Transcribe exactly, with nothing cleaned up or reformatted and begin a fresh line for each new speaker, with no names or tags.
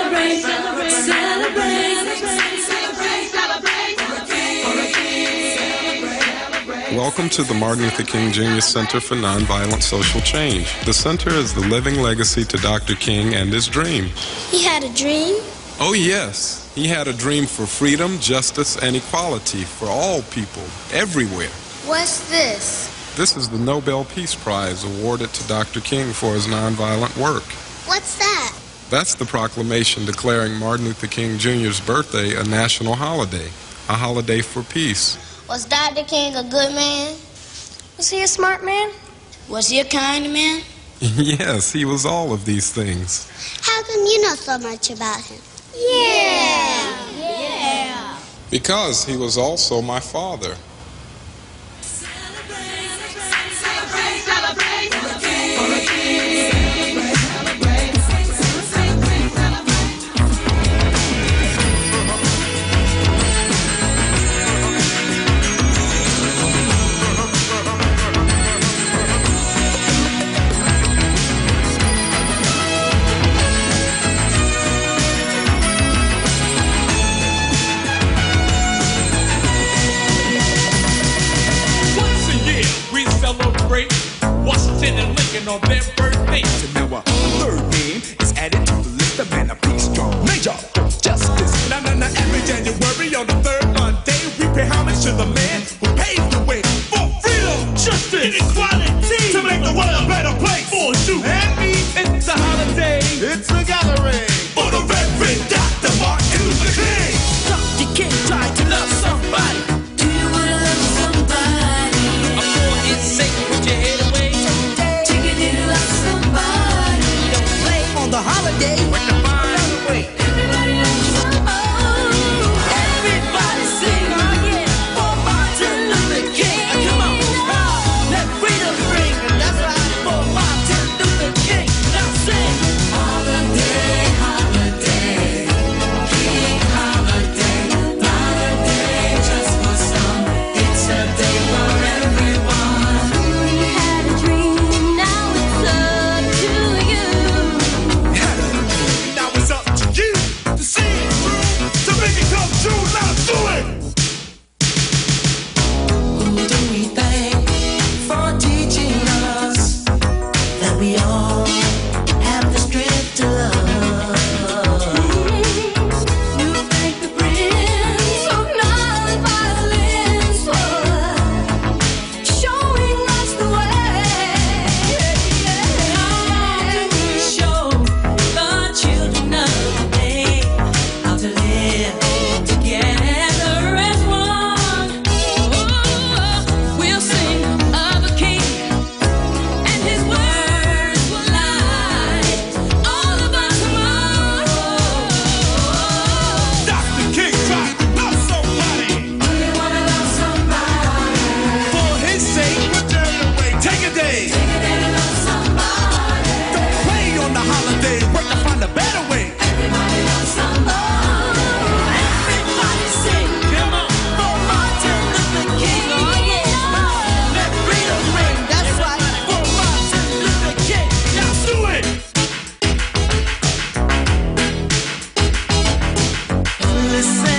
celebrate, celebrate, celebrate, celebrate, celebrate for a king, for a king.
Welcome to the Martin Luther King Junior Center for Nonviolent Social Change. The center is the living legacy to Doctor King and his dream.
He had a dream?
Oh yes, he had a dream for freedom, justice, and equality for all people, everywhere.
What's this?
This is the Nobel Peace Prize awarded to Doctor King for his nonviolent work.
What's that?
That's the proclamation declaring Martin Luther King Junior's birthday a national holiday, a holiday for peace.
Was Doctor King a good man? Was he a smart man? Was he a kind man?
Yes, he was all of these things.
How come you know so much about him? Yeah! Yeah!
Because he was also my father.
Washington and Lincoln on their birthdays. So now a third name is added to the list of men of peace, strong major justice. Now, now, now, every January on the third Monday, we pay homage to the man who paved the way for freedom, justice, and equality to make the world a better place for you and me. It's a holiday. It's a gathering for the Reverend Doctor Martin Luther King. Doctor King tried to love somebody.
Do you wanna love somebody?
For his sake, put your head away.
The holiday
when the fine away.
Everybody loves somebody.
Everybody sing, oh yeah, for Martin Luther King. Come on, oh, let freedom ring, and that's right, for Martin Luther King. Now sing.
Holiday, holiday, King holiday, holiday just for some. It's a day for everyone. You had a dream, now it's up to you.
Now it's up to you to see it through, to make it come true. Now do it.
Who do we thank for teaching us that we all have the strength to love? You thank the Prince of Nonviolence for showing us the way. How do we show the children of the day how to live together as one? Oh, we'll sing of a king, and his words will light all of us tomorrow.
Doctor King tried to love somebody.
Do you wanna love somebody?
For his sake, put your head away. Take a day.
Take a day to love somebody.
Don't play on the holiday. Work to find a better way.
Everybody loves somebody.
Everybody sing,
Come on.
for Martin Luther King. Oh yeah, let freedom ring. That's right, for Martin Luther King.
Now do it.
Listen.